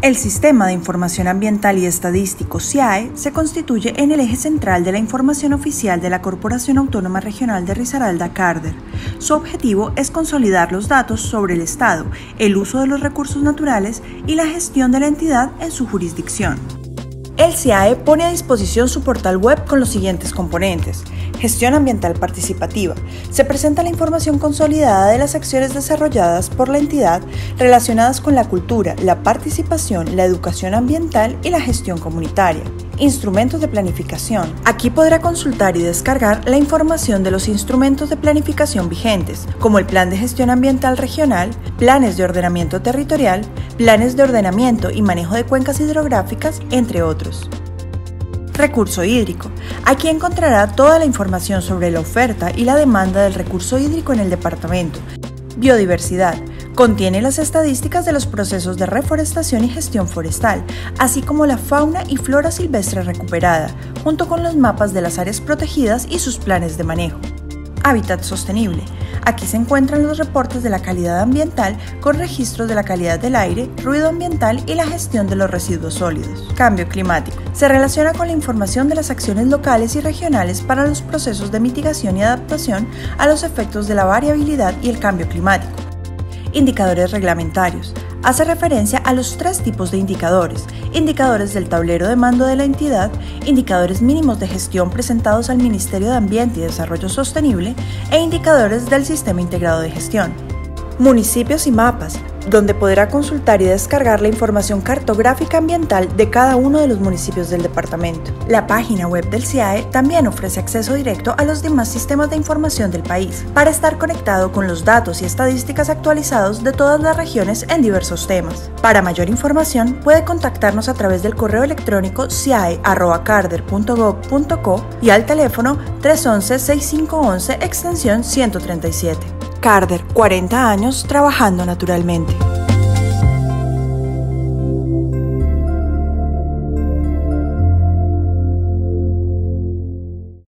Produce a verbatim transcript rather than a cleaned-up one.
El Sistema de Información Ambiental y Estadístico S I A E se constituye en el eje central de la información oficial de la Corporación Autónoma Regional de Risaralda-Cárder. Su objetivo es consolidar los datos sobre el estado, el uso de los recursos naturales y la gestión de la entidad en su jurisdicción. El S I A E pone a disposición su portal web con los siguientes componentes. Gestión ambiental participativa. Se presenta la información consolidada de las acciones desarrolladas por la entidad relacionadas con la cultura, la participación, la educación ambiental y la gestión comunitaria. Instrumentos de planificación. Aquí podrá consultar y descargar la información de los instrumentos de planificación vigentes, como el Plan de Gestión Ambiental Regional, planes de ordenamiento territorial, planes de ordenamiento y manejo de cuencas hidrográficas, entre otros. Recurso hídrico. Aquí encontrará toda la información sobre la oferta y la demanda del recurso hídrico en el departamento. Biodiversidad. Contiene las estadísticas de los procesos de reforestación y gestión forestal, así como la fauna y flora silvestre recuperada, junto con los mapas de las áreas protegidas y sus planes de manejo. Hábitat sostenible. Aquí se encuentran los reportes de la calidad ambiental con registros de la calidad del aire, ruido ambiental y la gestión de los residuos sólidos. Cambio climático. Se relaciona con la información de las acciones locales y regionales para los procesos de mitigación y adaptación a los efectos de la variabilidad y el cambio climático. Indicadores reglamentarios. Hace referencia a los tres tipos de indicadores: indicadores del tablero de mando de la entidad, indicadores mínimos de gestión presentados al Ministerio de Ambiente y Desarrollo Sostenible e indicadores del Sistema Integrado de Gestión. Municipios y mapas, donde podrá consultar y descargar la información cartográfica ambiental de cada uno de los municipios del departamento. La página web del S I A E también ofrece acceso directo a los demás sistemas de información del país, para estar conectado con los datos y estadísticas actualizados de todas las regiones en diversos temas. Para mayor información, puede contactarnos a través del correo electrónico siae arroba carder punto gob punto co y al teléfono tres once, sesenta y cinco once, extensión ciento treinta y siete. Cárder, cuarenta años trabajando naturalmente.